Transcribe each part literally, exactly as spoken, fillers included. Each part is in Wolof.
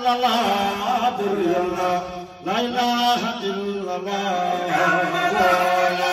illallah bur yàlla la ilaha illallah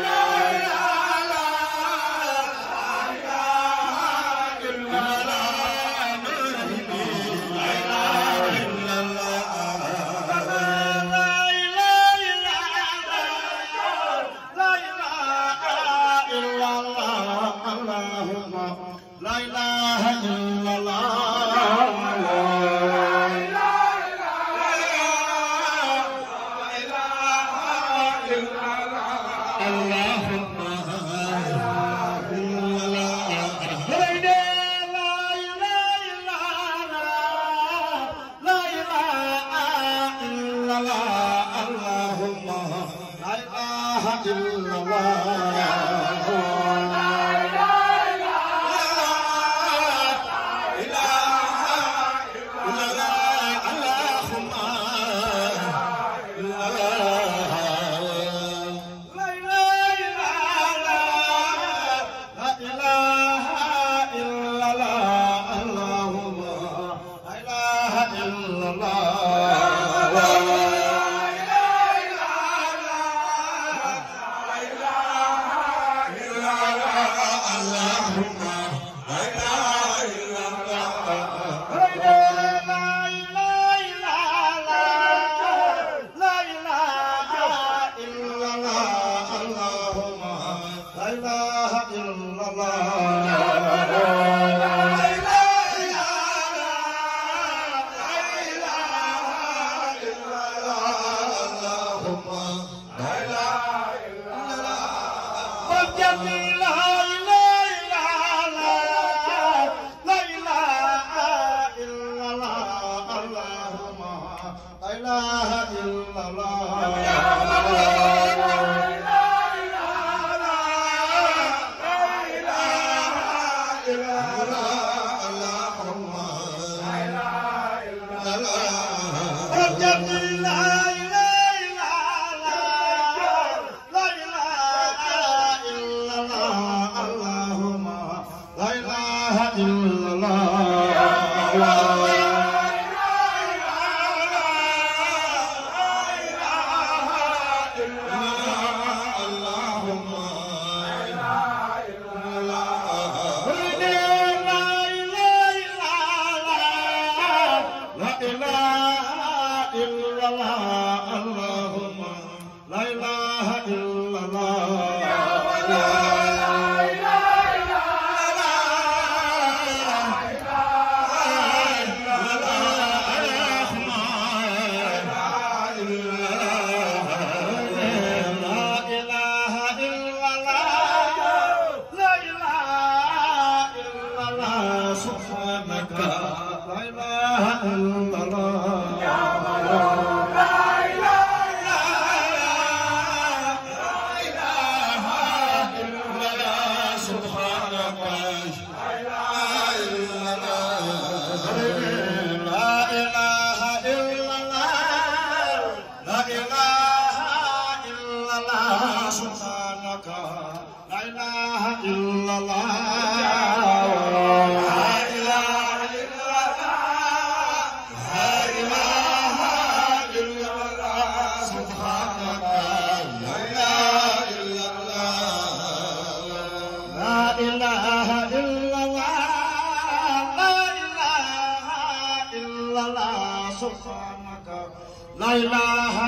La ilaha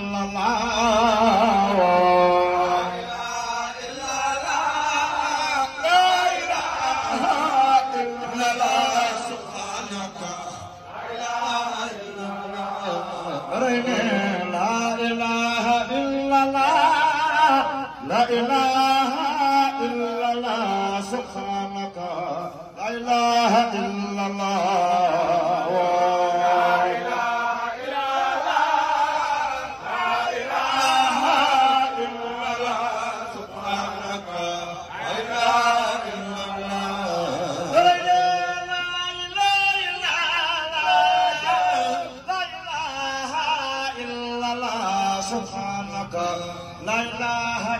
illallah subhanaka la ilaha illallah La ilaha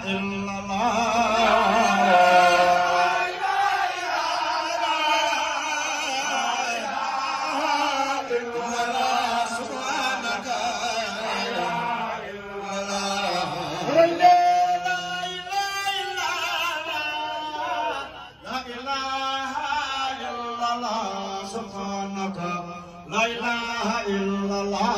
illallah la ilaha illallah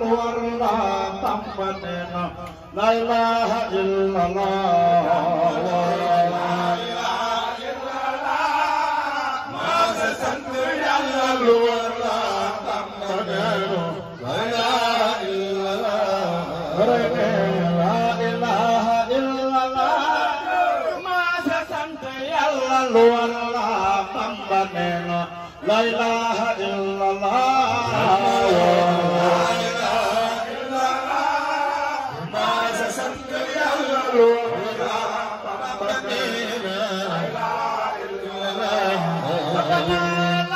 warna tambanena la ilaha illallah la ilaha illallah ma sant yàlla lu warna tambanena la ilaha illallah la ilaha illallah ma sant yàlla lu warna tambanena la ilaha illallah la ilaha illallah ma sant yàlla lu warna tambanena la ilaha illallah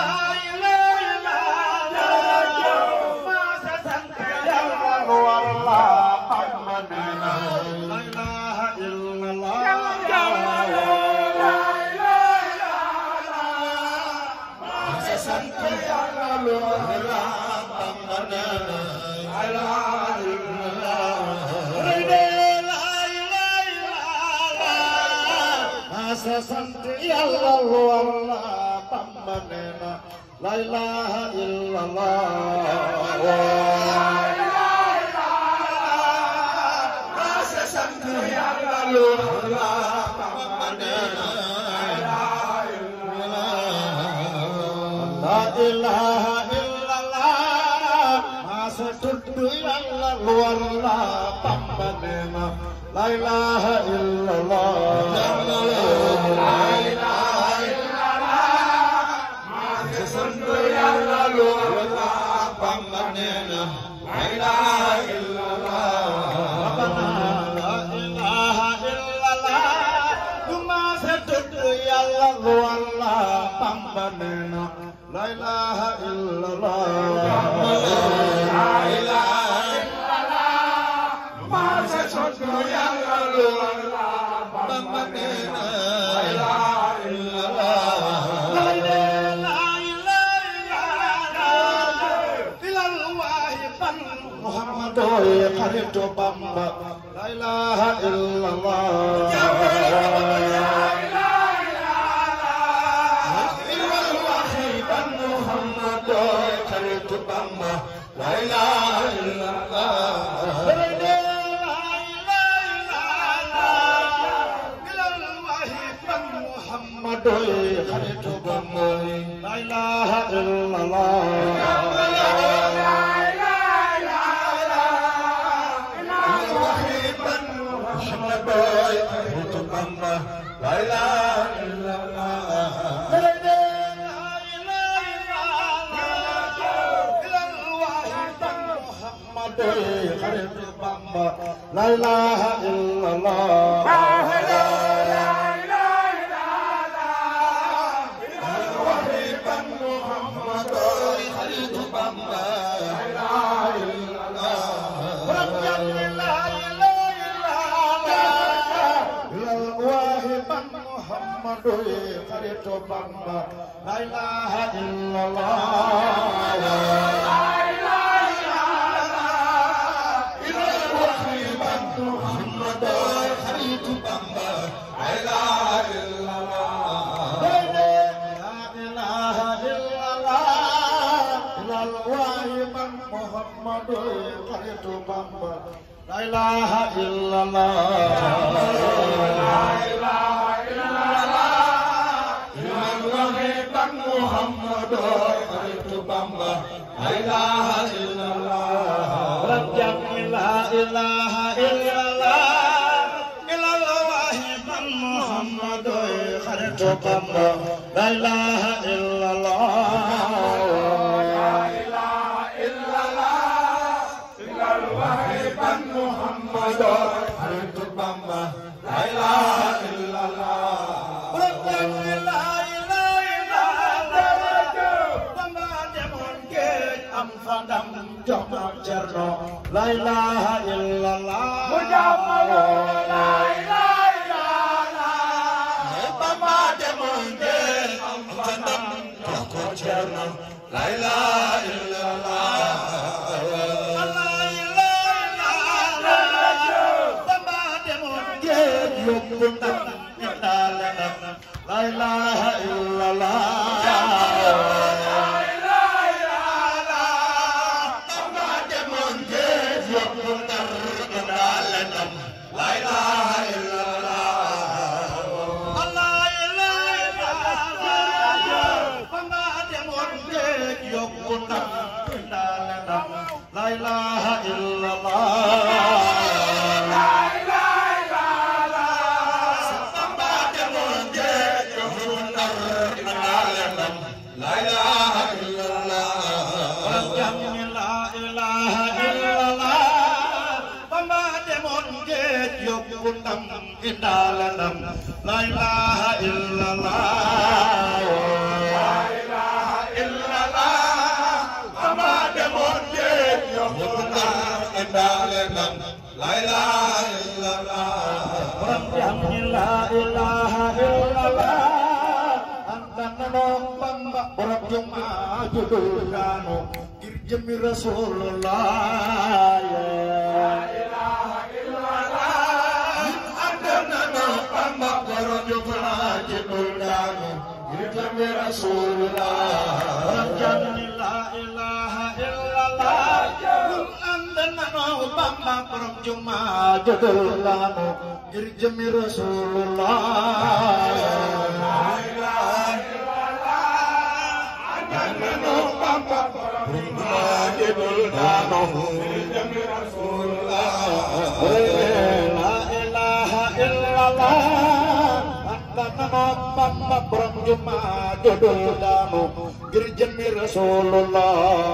sant yàlla lu warna tambanena la ilaha illallah la ilaha illallah sant yàlla lu warna tambanena la ilaha illallah tuddu yàlla lu warna tambanena la ilaha illallah la ilaha illallah ma sant yàlla lu warna tambanena la ilaha illallah la ilaha illallah ma tuddu yàlla lu warna tambanena la ilaha illallah la ilaha illallah ma sant yàlla lu warna tambanena la ilaha illallah la ilaha illallah ilal wahiban muhammadu xaritu bamba la ilaha illallah la ilaha illallah la ilaha illallah muhammadu xaritu bamba la ilaha illallah la ilaha muhammadu xaritu bamba la ilaha illallah xaritu bamba la ilaha illallah la ilaha illallah wahiban muhammadu xaritu bamba la ilaha illallah la ilaha wahiban muhammadu xaritu bamba la ilaha illallah Muhammadu xaritu bamba la ilaha illallah la ilaha illallah ilal wahiban Muhammadu xaritu bamba la ilaha illallah rabbak la ilaha illallah ilal wahiban Muhammadu xaritu bamba la ilaha illallah Muhammadu xaritu bamba la ilaha illallah la ilaha illallah bamba demoon géej am fa ndam jox ma Cerno la ilaha illallah la ilaha illallah bamba demoon géej am fa ndam jox ko Cerno la ilaha illallah la ilaha illallah la ilaha illallah bamba demoon la ilaha illallah borom jam ñi la ilaha illallah Bamba demoon géej yóbbu ndam indaale ndam la ilaha illallah la ilaha illallah Bamba demoon géej yóbbu ndam indaale ndam la ilaha illallah borom jam ñi la ilaha illallah anta nano Bamba borom jumaa ju dul daanu ngir jëmmi Rasulullah la ilaha illallah anta nano Bamba borom jumaa ju dul daanu ngir jëmmi Rasulullah borom jam ñi la ilaha illallah Bamba borom jumaa ju dul daanu ngir jëmmi Rasulullah la ilaha illallah nanu Bamba borom jumaa ju dul daanu ngir jëmmi Rasulullah la ilaha illallah nanu Bamba borom jumaa ju dul daanu ngir jëmmi Rasulullah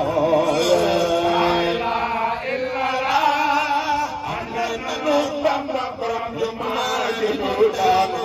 Bamba borom jumaa ju dul daanu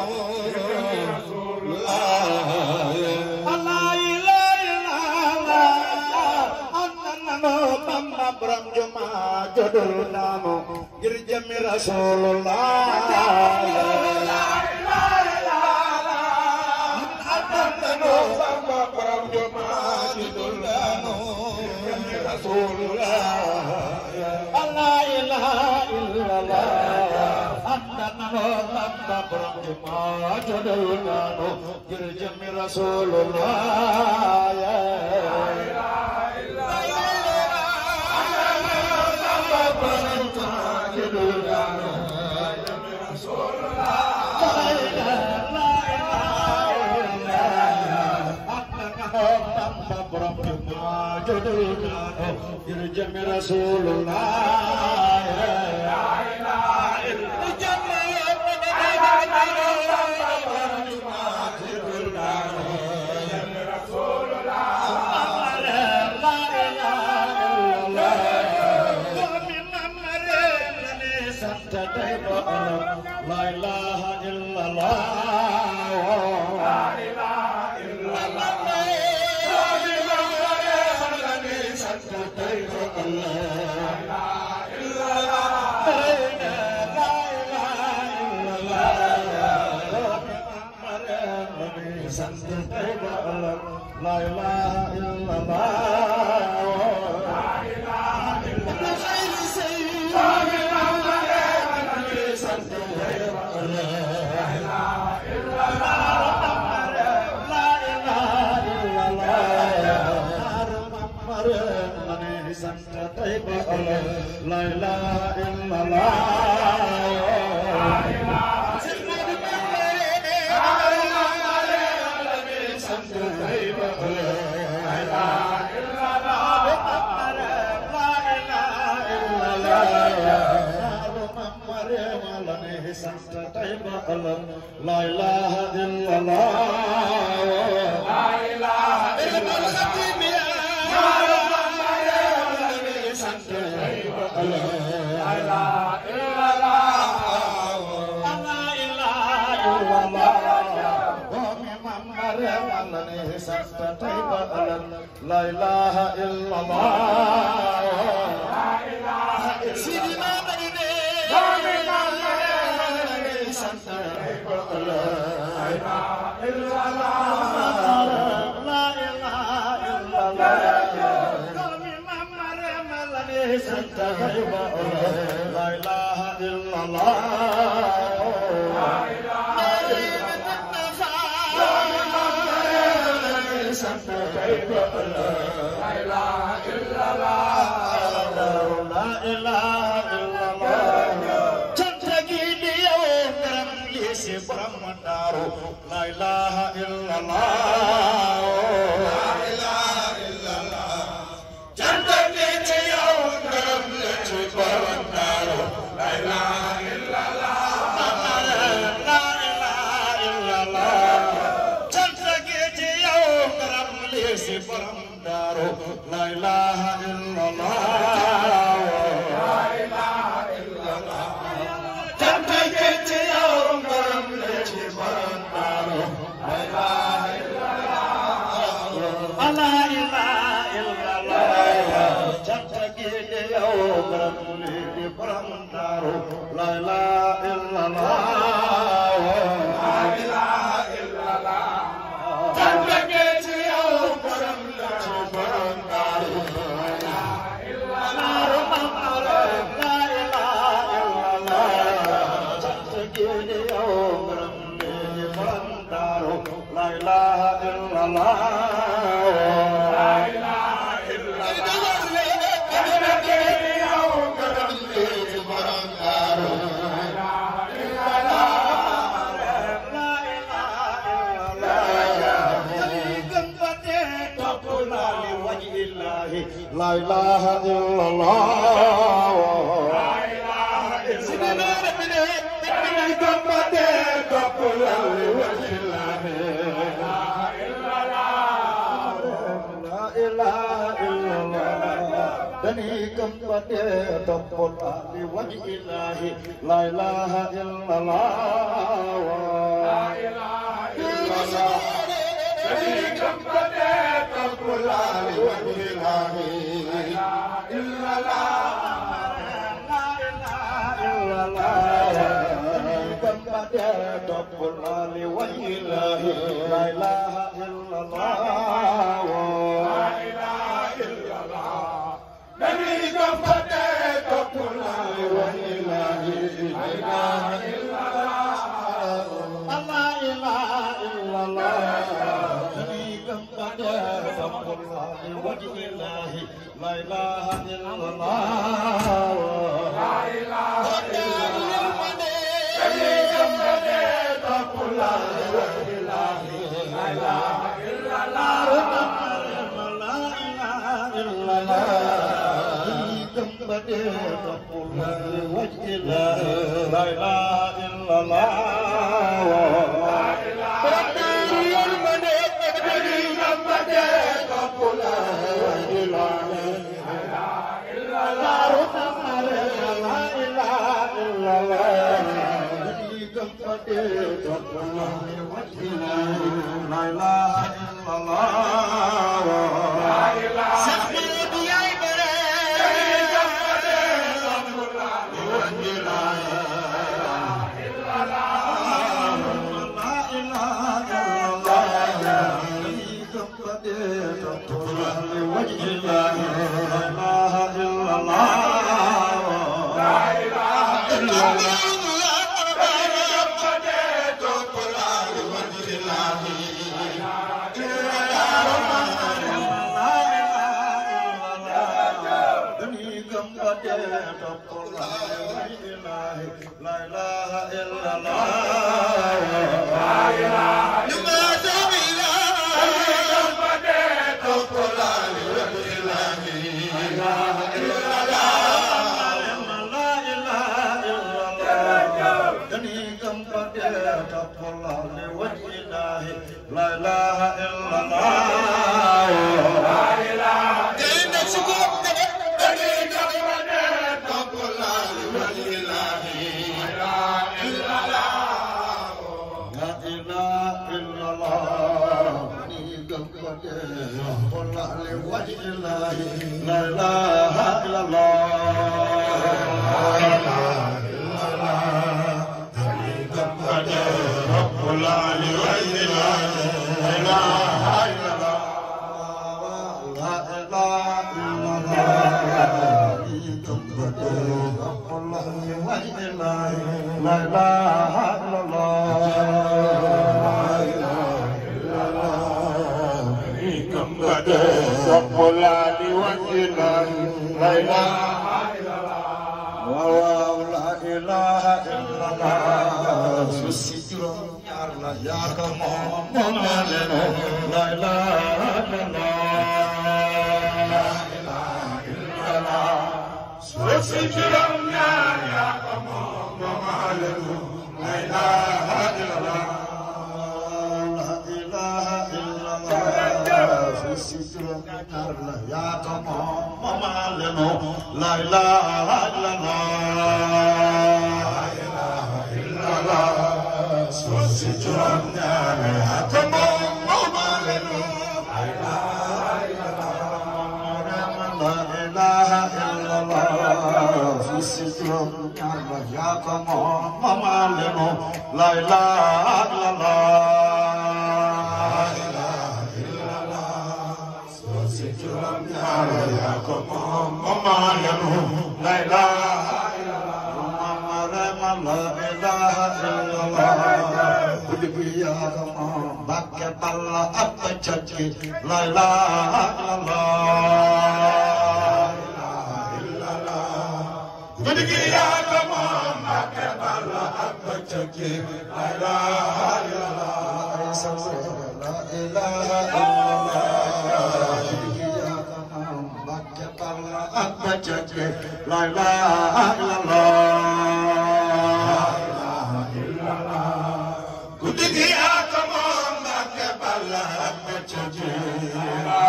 Allah ilaha illallah annana Bamba borom jumaa ju dul daanu ngir jëmmi Rasulullah la ilaha illallah annana Bamba borom jumaa ju dul daanu ngir jëmmi Rasulullah Allah ilaha illallah annana Bamba borom jumaa ju dul daanu ngir jëmmi Rasulullah la ilaha illallah annana Bamba borom jumaa ju dul daanu ngir jëmmi Rasulullah la ilaha illallah annana Bamba borom jumaa ju dul daanu ngir jëmmi Rasulullah La ilaha illallah la ilaha illallah La ilaha illallah la ilaha illallah La ilaha illallah La ilaha illallah La ilaha La ilaha illallah La ilaha illallah La ilaha illallah Janta ki ci yow ngërëm la ci borom daaru La ilaha illallah La ilaha illallah Janta ki ci yow ngërëm la si borom daaru la ilaha illallah la ilaha illallah cant gi ci yow ngërëm li ci borom daaru la ilaha illallah la ilaha illallah cant gi ci yow ngërëm li ci borom daaru la ilaha illallah La ilaha illallah La ilaha illallah La ilaha illallah Dani kembate topol ahli wajillahi La ilaha illallah La ilaha illallah Dani kembate topol ahli wajillahi Topulali wa ilahi la ilaha illallah la ilaha illallah Nabi kampate topulali wa ilahi la ilaha illallah la ilaha illallah Nabi kampate topulali wa ilahi la ilaha illallah la ilaha illallah La La ilaha illallah, so sit on La ilaha illallah, so sit on ya come on, mama leno. La ilaha illallah, la ilaha illallah. Kuliya come on, bakke balla apachaki. La ilaha illallah. Kuliya come on, bakke balla apachaki. La ilaha illallah, la ilaha illallah. Kuliya come on, bakke balla apachaki. La ilaha illallah, la ilaha illallah. Kuliya come on, bakke balla apachaki. La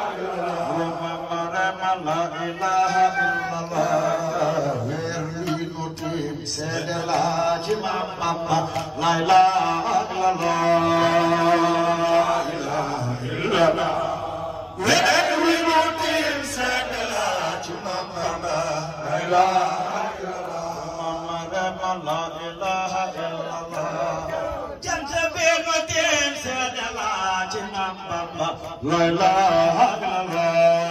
ilaha illallah. Sedela jima mama la ilaha illallah, la ilaha illallah. When we want him, sedela jima mama la ilaha illallah, la ilaha illallah. Janta be want him, sedela jima mama la ilaha illallah.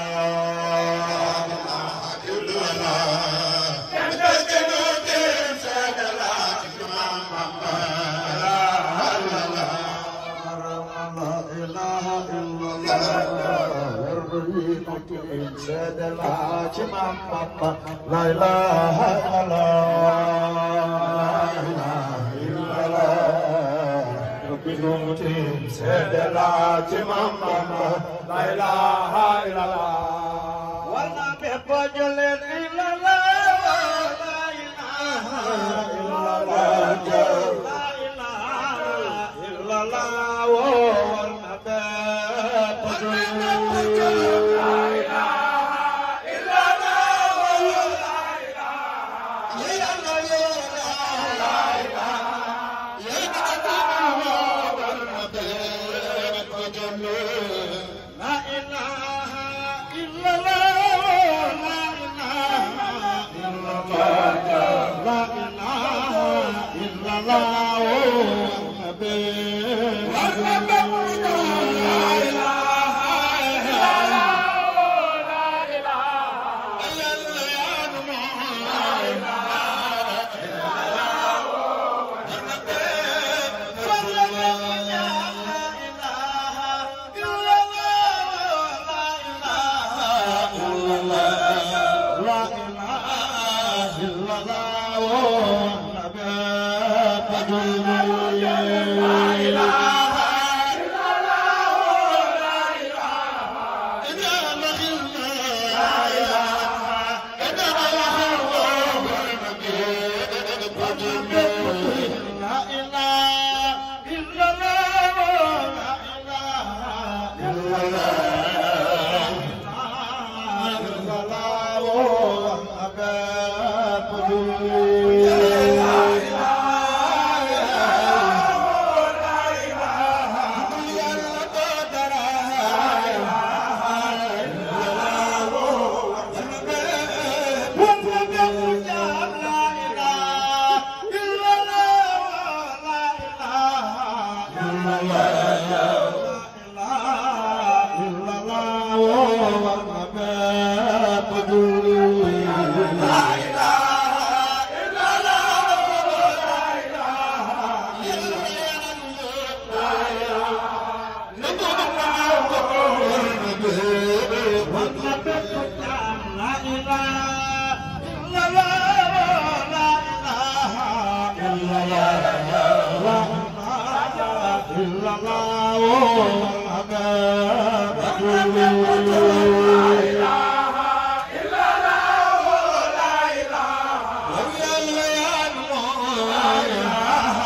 La ilaha illallah, Rabbinutin sedela chimamma. La ilaha illallah, wala bepojolen illallah. La ilaha illallah, la ilaha illallah, wala bepojolen.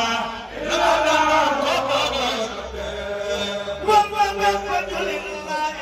La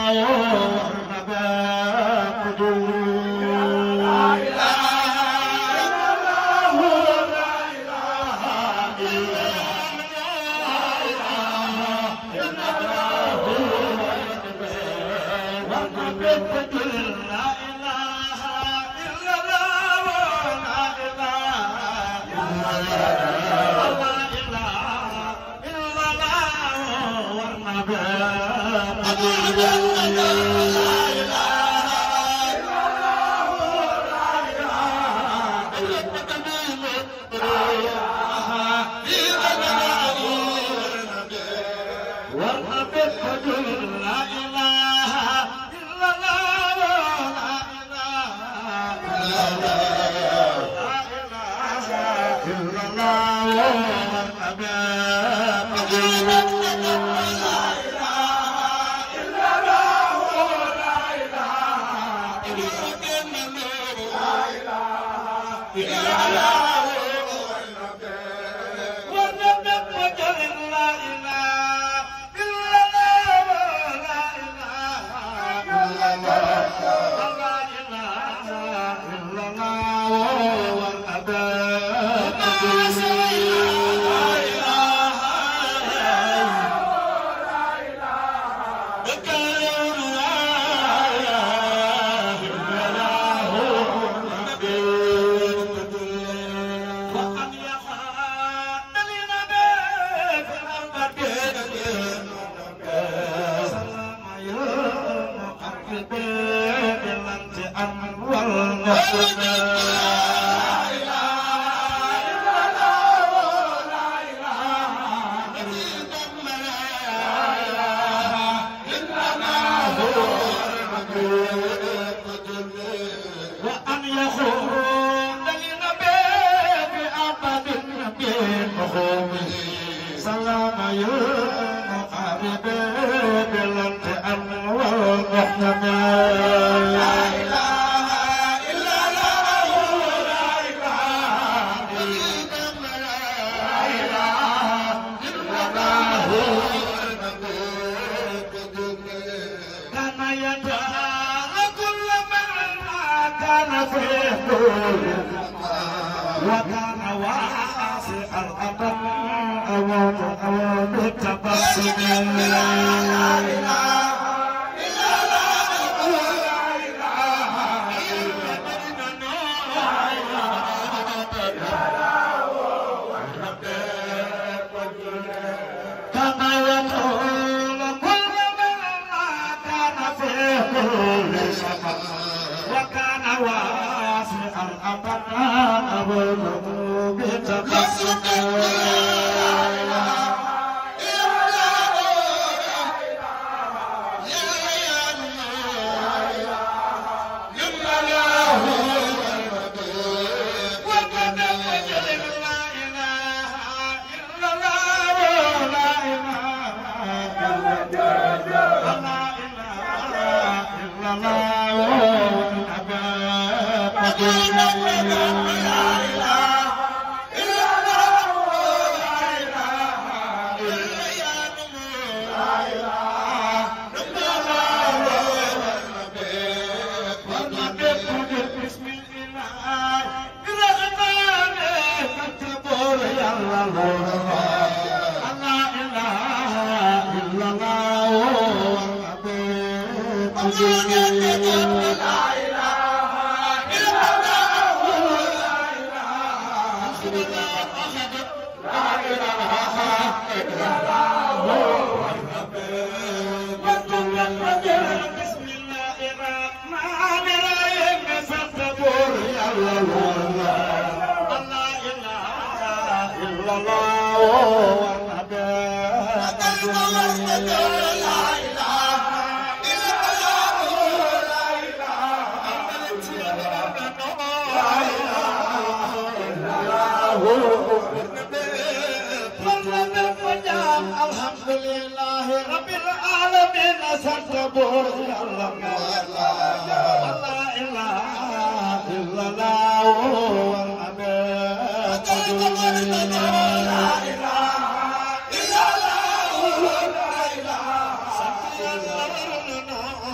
La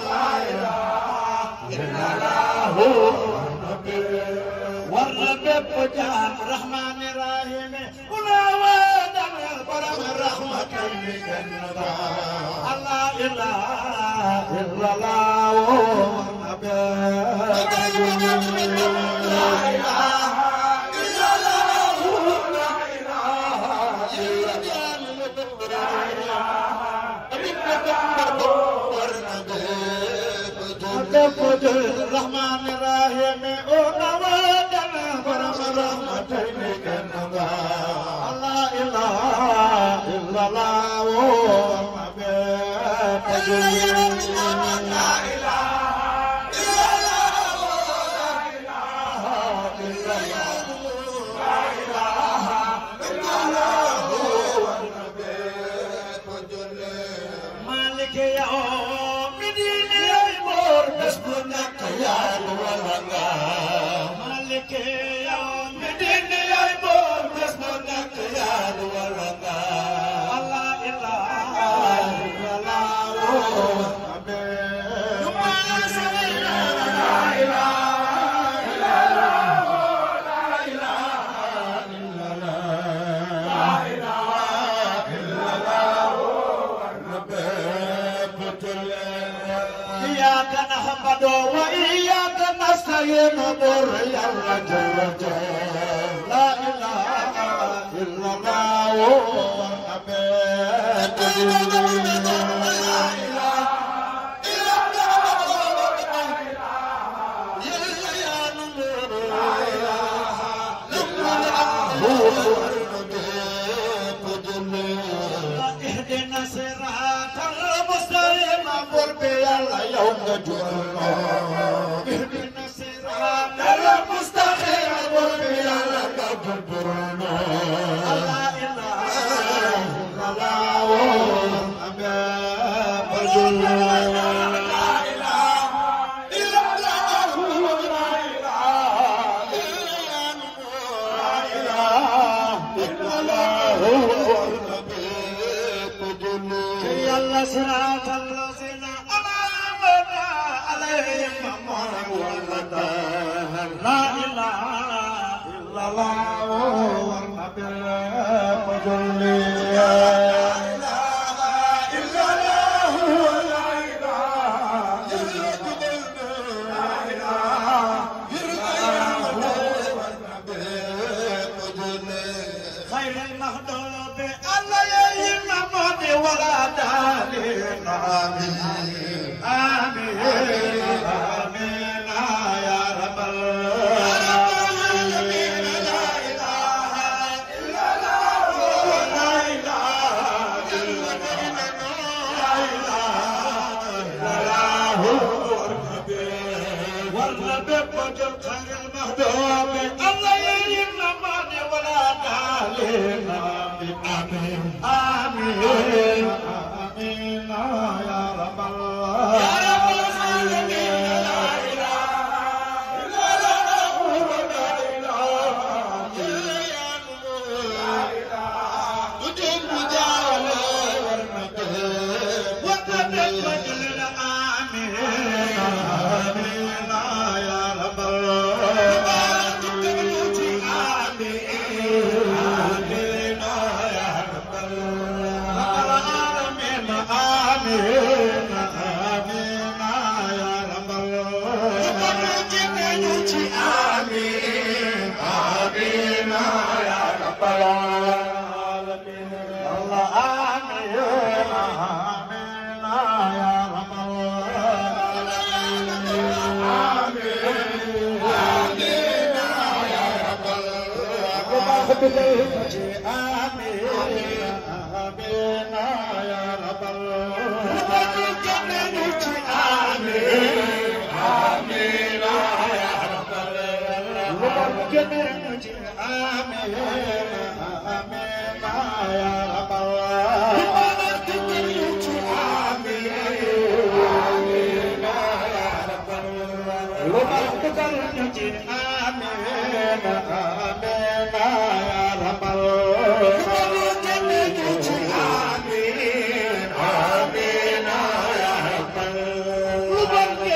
والرب جام رحمن رحيم ولا ودم برم رحمة الجنة الله إله إلا الله والنبي لا إله إلا الله لا إله إلا الله الرحمن الرحيم ونوادنا برم رحمتين كنبا الله إله إلا الله والنبي لا إله إلا الله لا إله إلا الله لا إله إلا الله والنبي مالك يوم الدين يمر بسمك يا الولد مالك يوم الدين يمر بسمك يا الولد الله إله إلا الله وإياك نستعين بر يا رجل لا إله إلا الله أبد لا إله إلا الله لا إله إلا الله اهدنا صراط المستقيم قرب يلا يوم جرنا اهدنا صراط المستقيم قرب يلا جرنا لا اله الا الله امام جرنا لا اله الا الله لا اله الا الله يلا صراط الذين أنعمت عليهم غير لا إله إلا الله والنبي المجلي لا إله إلا الله لا إله إلا الله والنبي المجلي خير المهدوب الله يهمك ولا دالين آمين آمين آمين يا رب العالمين لا إله إلا الله لا إله إلا الله والنبي بجل خير المهدوب الله يهمك ولا دالين آمين آمين آمين يا رب العالمين لا إله إلا الله لا إله إلا الله لا إله تجيب جاله والنبي والنبي وجل آمين آمين يا رب العالمين آمين آمين يا رب العالمين آمين آمين يا رب العالمين آمين آمين يا رب العالمين الله آمين آمين يا رب العالمين آمين آمين يا رب العالمين آمين آمين يا رب العالمين آمين يا رب العالمين آمين آمين يا رب العالمين آمين يا رب العالمين آمين آمين يا رب العالمين آمين آمين يا رب العالمين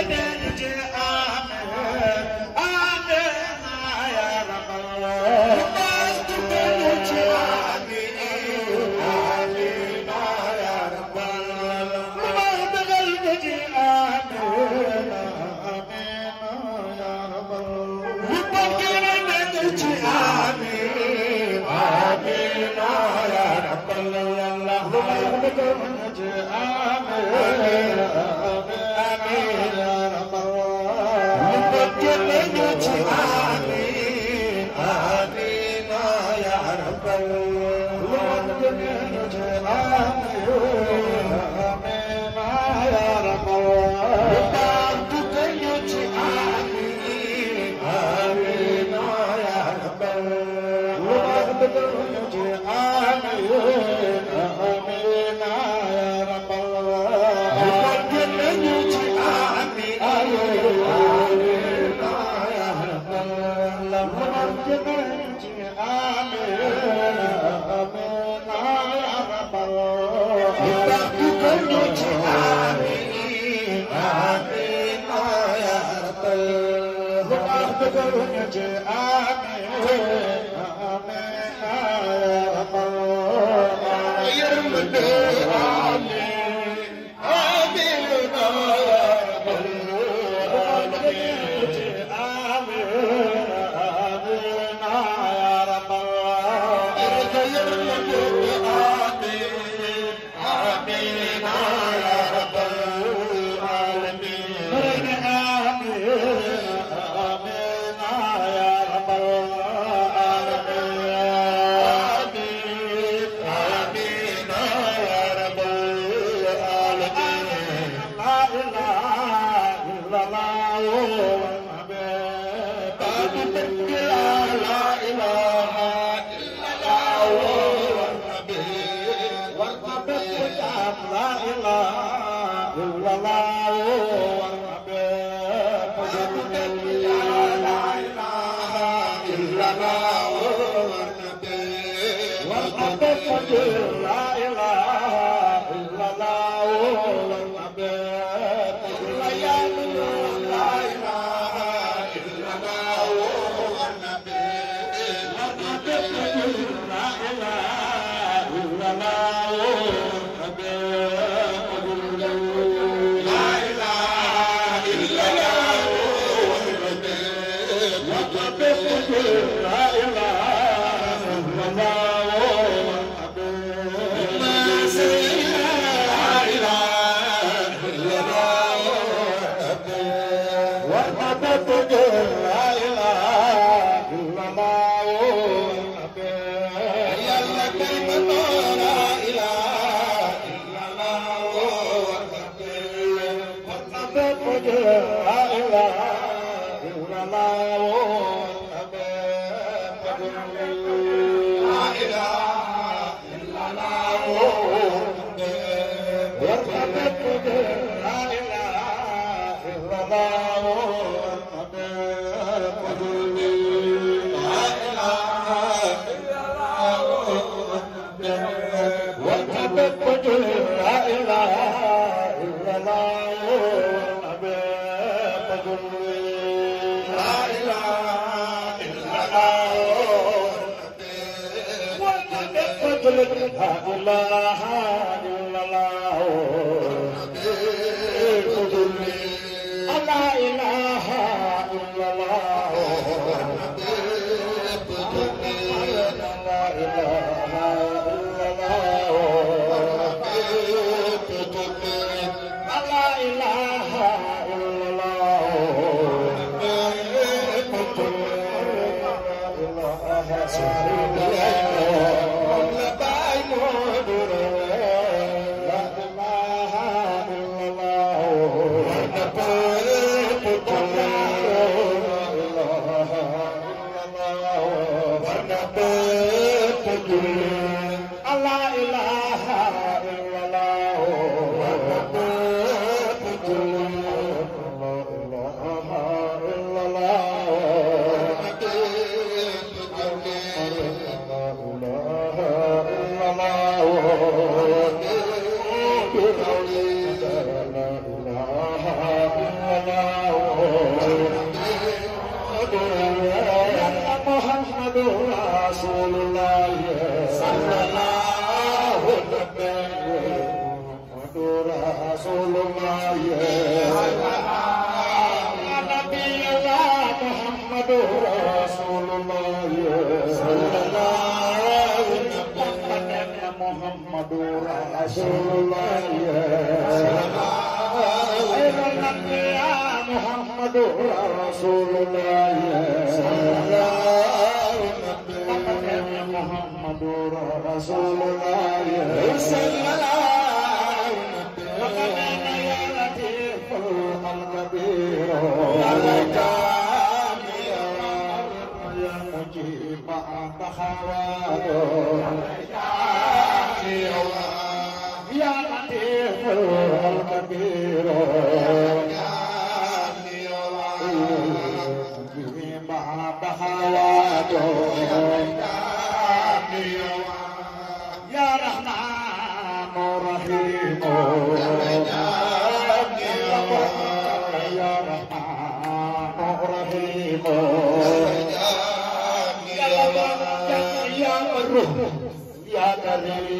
Oh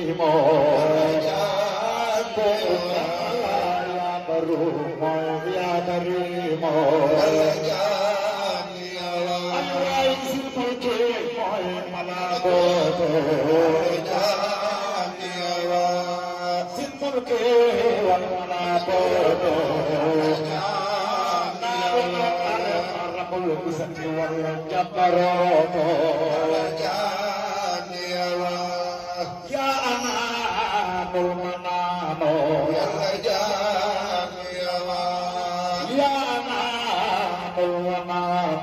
كريم يا كريم يا كريم الرئيس الفقير ملابوت الملك والملابوت رب العزة والجبروت يا أمان المنام يا أمان المنام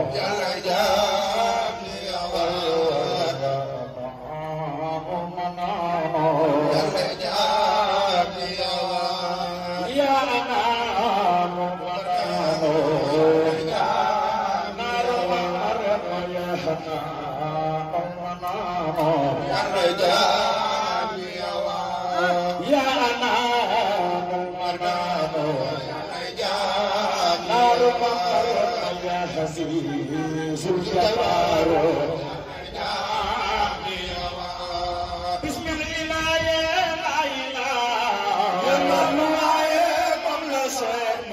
بسم الله لا إله إلا الله قبل شيء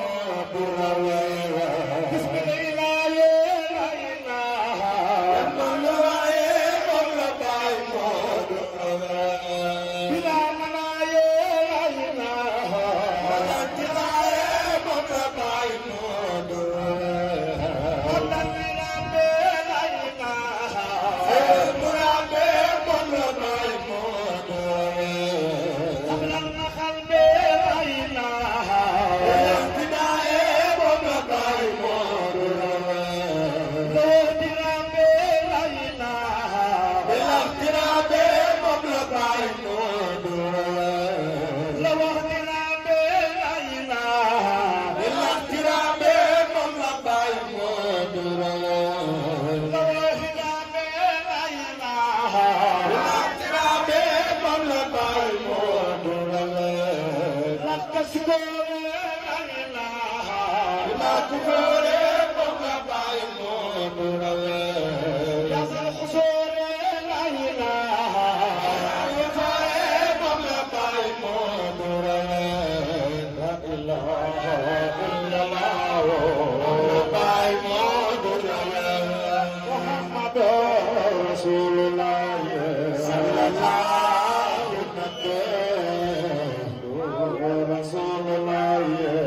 بسم الله لا إله إلا الله قبل بايم بلا منايا لا إله إلا الله قبل بايم Rasulullah